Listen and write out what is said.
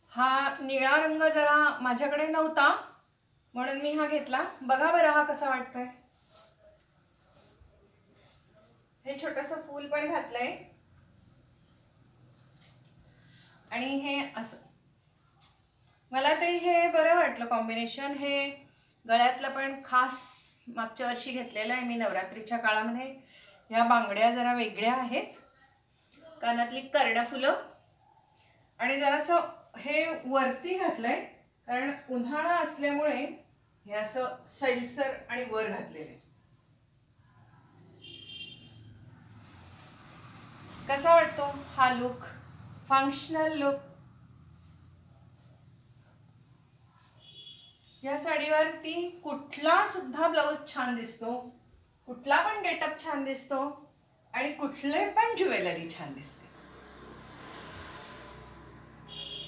हा निळा रंग जरा माझ्याकडे नव्हता म्हणून मी हा घेतला. बघा बरं हा कसा वाटतोय. हे छोटंसं फूल पण घातलंय आणि हे असं. मला तरी हे बरं वाटलं कॉम्बिनेशन. हे गळ्यातलं पण खास मागच्या वर्षी घेतलेलं आहे मी नवरात्रीच्या काळामध्ये. ह्या बांगड्या जरा वेगळ्या आहेत, कानातली कर्णफुलं आणि जरासं हे वरती घातलंय कारण उन्हाळा असल्यामुळे हे असं सैलसर आणि वर घातलेले. कसा वाटतो हा लुक, फंक्शनल लुक. या साडीवरती कुठला सुद्धा ब्लाऊज छान दिसतो, कुठला पण गेटअप छान दिसतो आणि कुठले पण ज्वेलरी छान दिसते.